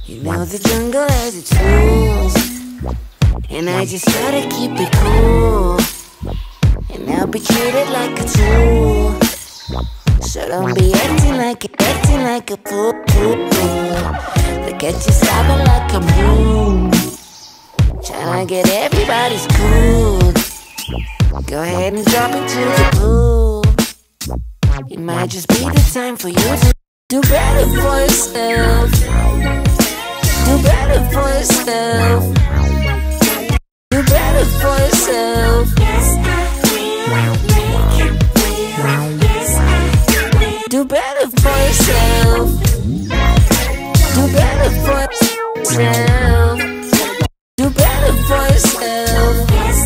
You know the jungle has its rules, and I just gotta keep it cool, and I'll be treated like a tool. So don't be acting like a fool. Look at you sobbing like a moon, tryna get everybody's cool. Go ahead and drop into the pool. It might just be the time for you to do better for yourself. Do better for yourself. Do better for yourself. Do better for yourself. Do better for yourself. Do better for yourself.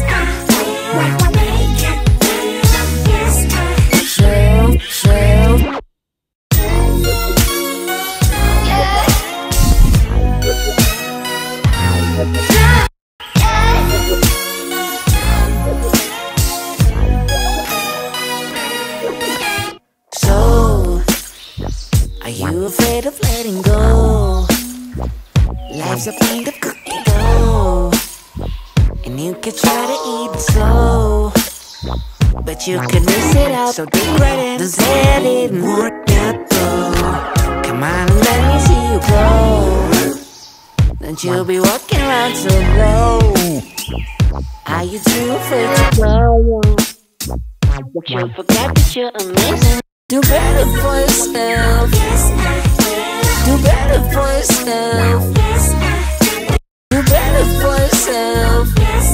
So, are you afraid of letting go? Life's a kind of cookie dough, and you can try to eat it slow, but you could miss it out. So dig right in, don't say I didn't work out though. Come on and let me see you grow. Don't you be walking around so low. Are you too afraid to grow? But you forgot that you're amazing. Do better for yourself. Do better for yourself. Do better for yourself.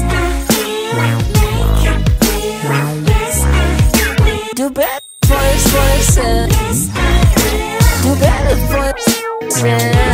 Do better for yourself. Do better for yourself.